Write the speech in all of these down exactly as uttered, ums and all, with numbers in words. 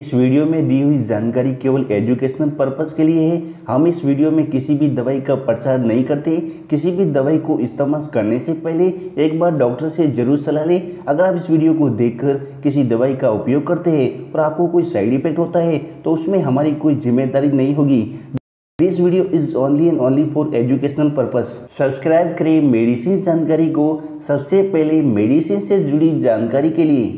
इस वीडियो में दी हुई जानकारी केवल एजुकेशनल पर्पस के लिए है। हम इस वीडियो में किसी भी दवाई का प्रचार नहीं करते। किसी भी दवाई को इस्तेमाल करने से पहले एक बार डॉक्टर से जरूर सलाह लें। अगर आप इस वीडियो को देखकर किसी दवाई का उपयोग करते हैं और आपको कोई साइड इफेक्ट होता है तो उसमें हमारी कोई जिम्मेदारी नहीं होगी। This video is only and only for educational purpose. Subscribe करें मेडिसिन जानकारी को सबसे पहले मेडिसिन से जुड़ी जानकारी के लिए।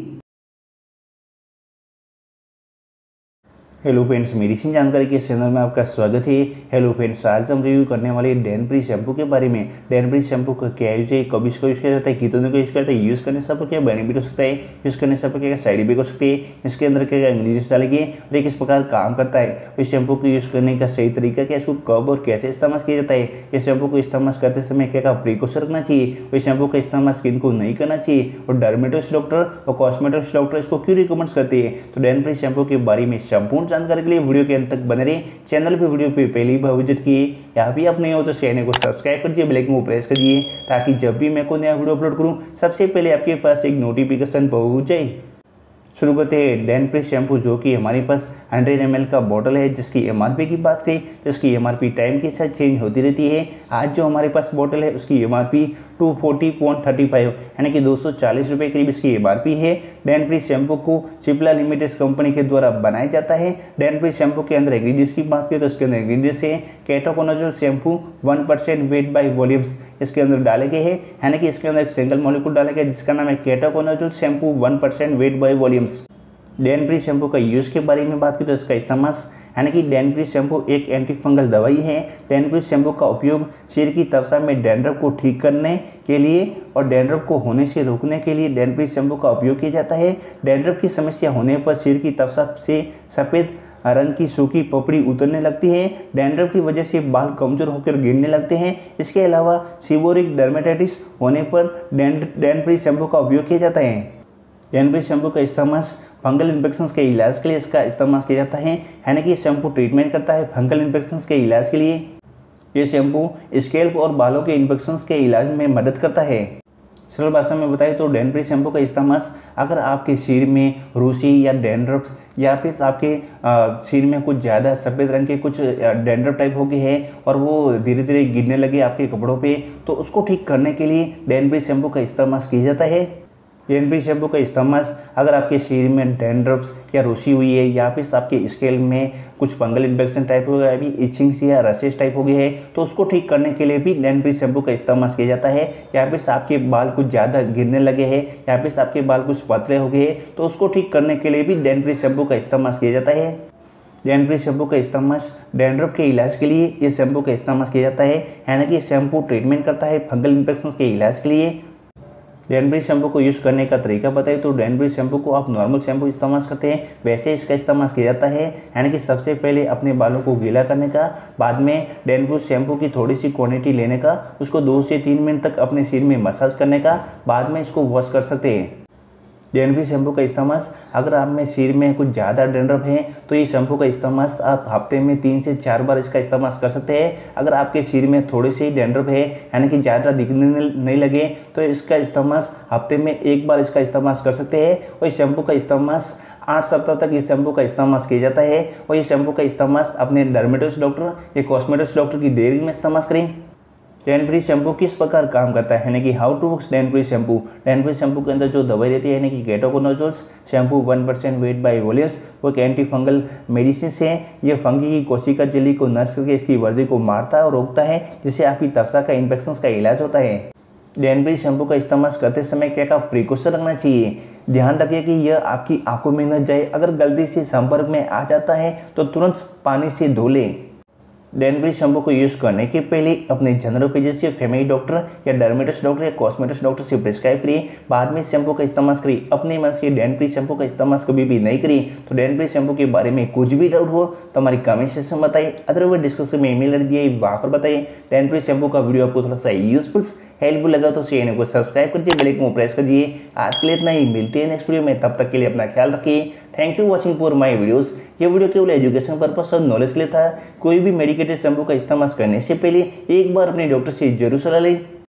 हेलो फ्रेंड्स, मेडिसिन जानकारी के चैनल में आपका स्वागत है। हेलो फ्रेंड्स, आज हम रिव्यू करने वाले डेनप्री शैम्पू के बारे में। डेनप्री शैम्पू का क्या यूज है, कब इसको यूज किया जाता है, कितने को यूज करता है, यूज करने से आपको क्या बेनिफिट हो सकता है, यूज करने से आपको क्या साइड इफेक्ट हो सकते हैं, इसके अंदर क्या क्या इंग्रीडियंट्स डालेंगे और ये किस प्रकार काम करता है, इस शैम्पू को यूज करने का सही तरीका क्या है, इसको कब और कैसे इस्तेमाल किया जाता है, इस शैम्पू को इस्तेमाल करते समय क्या क्या प्रिकॉशन रखना चाहिए, इस शैम्पू का इस्तेमाल स्किन को नहीं करना चाहिए और डर्मेटोलॉजिस्ट डॉक्टर और कॉस्मेटोलॉजिस्ट डॉक्टर इसको क्यों रिकमेंड करते हैं। तो डेनप्री शैम्पू के बारे में संपूर्ण जानकारी के लिए वीडियो अंत तक बने रहे। चैनल पे वीडियो पे पहली बार विजिट किए, यहाँ भी आप नए हो तो चैनल को सब्सक्राइब कर बेल आइकन को प्रेस करिए ताकि जब भी मैं कोई नया वीडियो अपलोड करूँ सबसे पहले आपके पास एक नोटिफिकेशन पहुँच जाए। शुरू करते हैं डेनप्री शैम्पू, जो कि हमारे पास सौ एम एल का बॉटल है, जिसकी एमआरपी की बात करें तो इसकी एमआरपी टाइम के साथ चेंज होती रहती है। आज जो हमारे पास बॉटल है उसकी एमआरपी दो सौ चालीस पॉइंट तीस यानी कि दो सौ चालीस रुपये करीब इसकी एमआरपी है। डेनप्री शैम्पू को सिप्ला लिमिटेड कंपनी के द्वारा बनाया जाता है। डेनप्री शैम्पू के अंदर इंग्रीडियंट्स की बात करें तो इसके अंदर इंग्रीडियंट्स है ketoconazole shampoo one percent weight by volumes इसके अंदर डाले गए हैं, यानी कि इसके अंदर एक सिंगल मॉलिक्यूल डाला गया जिसका नाम है ketoconazole shampoo one percent weight by volumes. डेनप्री शैम्पू का यूज के बारे में बात करें तो इसका इस्तेमाल यानी कि डेनप्री शैम्पू एक एंटी फंगल दवाई है। डेनप्री शैम्पू का उपयोग सिर की त्वचा में डैंड्रफ को ठीक करने के लिए और डैंड्रफ को होने से रोकने के लिए डेनप्री शैम्पू का उपयोग किया जाता है। डैंड्रफ की समस्या होने पर सिर की त्वचा से सफ़ेद रंग की सूखी पपड़ी उतरने लगती है। डैंड्रफ की वजह से बाल कमजोर होकर गिरने लगते हैं। इसके अलावा सीबोरिक डर्मेटाइटिस होने पर डेनप्री शैम्पू का उपयोग किया जाता है। डेनप्री शैम्पू का इस्तेमाल फंगल इन्फेक्शन के इलाज के लिए इसका इस्तेमाल किया जाता है, यानी कि शैम्पू ट्रीटमेंट करता है फंगल इन्फेक्शन के इलाज के लिए। ये शैम्पू स्कैल्प और बालों के इन्फेक्शन के इलाज में मदद करता है। सरल भाषा में बताएं तो डेनप्री शैम्पू का इस्तेमाल अगर आपके सिर में रूसी या डैंड्रफ या फिर आपके आ, सिर में कुछ ज़्यादा सफ़ेद रंग के कुछ डैंड्रफ टाइप हो गए हैं और वो धीरे धीरे गिरने लगे आपके कपड़ों पे, तो उसको ठीक करने के लिए डेनप्री शैम्पू का इस्तेमाल किया जाता है। डेनप्री शैम्पू का इस्तेमाल अगर आपके शरीर में डैंड्रफ्स या रूसी हुई है या फिर आपके स्केल में कुछ फंगल इन्फेक्शन टाइप हो गया, अभी इचिंग्स या रसेस टाइप हो गए हैं, तो उसको ठीक करने के लिए भी डेनप्री शैम्पू का इस्तेमाल किया जाता है। या फिर आपके बाल कुछ ज़्यादा गिरने लगे हैं या फिर आपके बाल कुछ पतले हो गए हैं तो उसको ठीक करने के लिए भी डेनप्री शैम्पू का इस्तेमाल किया जाता है। डेनप्री शैम्पू का इस्तेमाल डैंड्रफ के इलाज के लिए ये शैम्पू का इस्तेमाल किया जाता है, यानी कि शैम्पू ट्रीटमेंट करता है फंगल इन्फेक्शन के इलाज के लिए। डेनप्री शैम्पू को यूज़ करने का तरीका बताइए तो डेनप्री शैम्पू को आप नॉर्मल शैम्पू इस्तेमाल करते हैं वैसे इसका इस्तेमाल किया जाता है, यानी कि सबसे पहले अपने बालों को गीला करने का, बाद में डेनप्री शैम्पू की थोड़ी सी क्वांटिटी लेने का, उसको दो से तीन मिनट तक अपने सिर में मसाज करने का, बाद में इसको वॉश कर सकते हैं। डेनप्री शैम्पू का इस्तेमाल अगर आप में सिर में कुछ ज़्यादा डैंड्रफ है तो ये शैम्पू का इस्तेमाल आप हफ्ते में तीन से चार बार इसका इस्तेमाल कर सकते हैं। अगर आपके सिर में थोड़े से ही डैंड्रफ है यानी कि ज़्यादा दिखने नहीं लगे तो इसका इस्तेमाल हफ्ते में एक बार इसका इस्तेमाल कर सकते हैं। और इस शैम्पू का इस्तेमाल आठ सप्ताह तक इस शैम्पू का इस्तेमाल किया जाता है। और ये शैम्पू का इस्तेमाल अपने डर्मेटोलॉजिस्ट डॉक्टर या कॉस्मेटोलॉजिस्ट डॉक्टर की देरी में इस्तेमाल करें। डेनप्री शैम्पू किस प्रकार काम करता है, यानी कि हाउ टू वर्क्स डेनप्री शैम्पू। डेनप्री शैम्पू के अंदर जो दवाई रहती है यानी कि ketoconazole shampoo one percent weight by volumes वो एक एंटी फंगल मेडिसिन है। ये फंगी की कोशिका झिल्ली को नष्ट करके इसकी वृद्धि को मारता है और रोकता है, जिससे आपकी त्वचा का इन्फेक्शन का इलाज होता है। डेनप्री शैम्पू का इस्तेमाल करते समय क्या क्या प्रिकॉशन रखना चाहिए। ध्यान रखिए कि यह आपकी आंखों में न जाए, अगर गलती से संपर्क में आ जाता है तो तुरंत पानी से धो लें। डेनप्री शैम्पू को यूज करने के पहले अपने जनरल फिजिशियन, फैमिली डॉक्टर या डर्मेटोलॉजिस्ट डॉक्टर या कॉस्मेटोलॉजिस्ट डॉक्टर से प्रिस्क्राइब करिए, बाद में शैम्पू का इस्तेमाल करिए। अपने मन से डेनप्री शैम्पू का इस्तेमाल कभी भी नहीं करिए। तो डेनप्री शैम्पू के बारे में कुछ भी डाउट हो तो हमारी कमेंट सेक्शन में बताइए, अदरवाइज डिस्क्रिप्शन में ईमेल आईडी दिए वहाँ पर बताइए। डेनप्री शैम्पू का वीडियो आपको थोड़ा सा यूजफुल हेल्पफुल लगा तो चैनल को सब्सक्राइब करिए, बेल आइकन को प्रेस करिए। आज के लिए इतना ही, मिलते हैं नेक्स्ट वीडियो में, तब तक के लिए अपना ख्याल रखिए। Thank you watching for my videos. ये वीडियो केवल एजुकेशन पर्पस और नॉलेज के लिए था। कोई भी मेडिकेटेड शैम्पू का इस्तेमाल करने से पहले एक बार अपने डॉक्टर से जरूर सलाह लें।